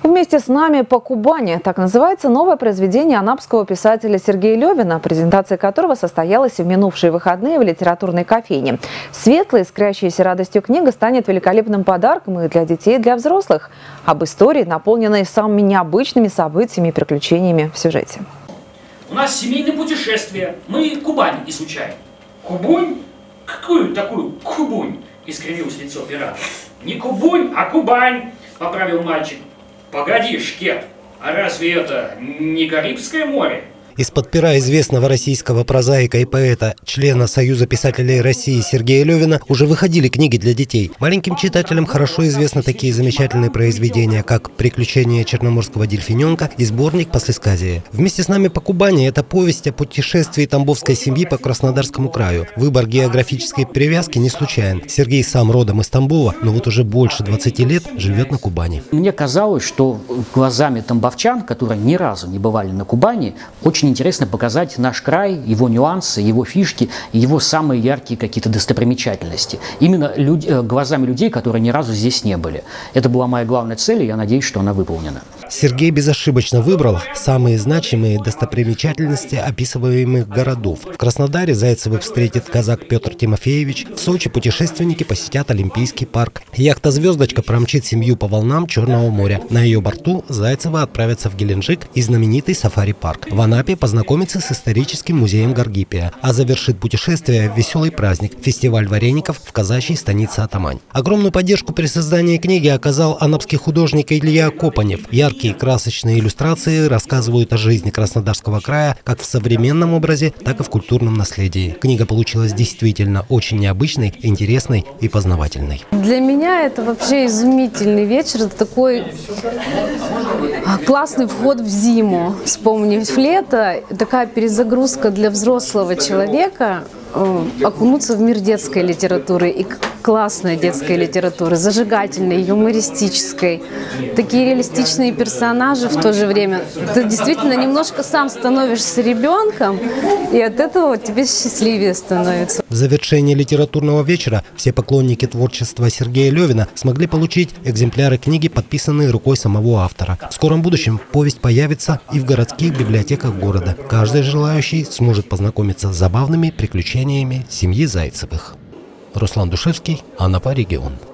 Вместе с нами по Кубани. Так называется новое произведение анапского писателя Сергея Левина, презентация которого состоялась в минувшие выходные в литературной кофейне. Светлая, искрящаяся радостью книга станет великолепным подарком и для детей, и для взрослых. Об истории, наполненной самыми необычными событиями и приключениями в сюжете. У нас семейное путешествие. Мы Кубань изучаем. Кубань? Какую такую Кубань? Искривилось лицо пирата. Не Кубань, а Кубань, поправил мальчик. Погоди, Шкет, а разве это не Карибское море? Из-под пера известного российского прозаика и поэта, члена Союза писателей России Сергея Левина уже выходили книги для детей. Маленьким читателям хорошо известны такие замечательные произведения, как «Приключения черноморского дельфиненка» и сборник «Послесказие». Вместе с нами по Кубани – это повесть о путешествии тамбовской семьи по Краснодарскому краю. Выбор географической привязки не случайен. Сергей сам родом из Тамбова, но вот уже больше 20 лет живет на Кубани. Мне казалось, что глазами тамбовчан, которые ни разу не бывали на Кубани, очень интересно показать наш край, его нюансы, его фишки, его самые яркие какие-то достопримечательности. Именно глазами людей, которые ни разу здесь не были. Это была моя главная цель, и я надеюсь, что она выполнена. Сергей безошибочно выбрал самые значимые достопримечательности описываемых городов. В Краснодаре Зайцевых встретит казак Петр Тимофеевич, в Сочи путешественники посетят Олимпийский парк. Яхта «Звездочка» промчит семью по волнам Черного моря. На ее борту Зайцевы отправятся в Геленджик и знаменитый сафари-парк. В Анапе познакомится с историческим музеем Гаргипия, а завершит путешествие веселый праздник – фестиваль вареников в казачьей станице Атамань. Огромную поддержку при создании книги оказал анапский художник Илья Копанев. Яркие красочные иллюстрации рассказывают о жизни Краснодарского края как в современном образе, так и в культурном наследии. Книга получилась действительно очень необычной, интересной и познавательной. Для меня это вообще изумительный вечер. Это такой классный вход в зиму. Вспомнив лето, такая перезагрузка для взрослого человека, окунуться в мир детской литературы, и классной детской литературы, зажигательной, юмористической. Такие реалистичные персонажи в то же время. Ты действительно немножко сам становишься ребенком, и от этого тебе счастливее становится. В завершении литературного вечера все поклонники творчества Сергея Левина смогли получить экземпляры книги, подписанные рукой самого автора. В скором будущем повесть появится и в городских библиотеках города. Каждый желающий сможет познакомиться с забавными приключениями семьи Зайцевых. Руслан Душевский, Анапа, регион.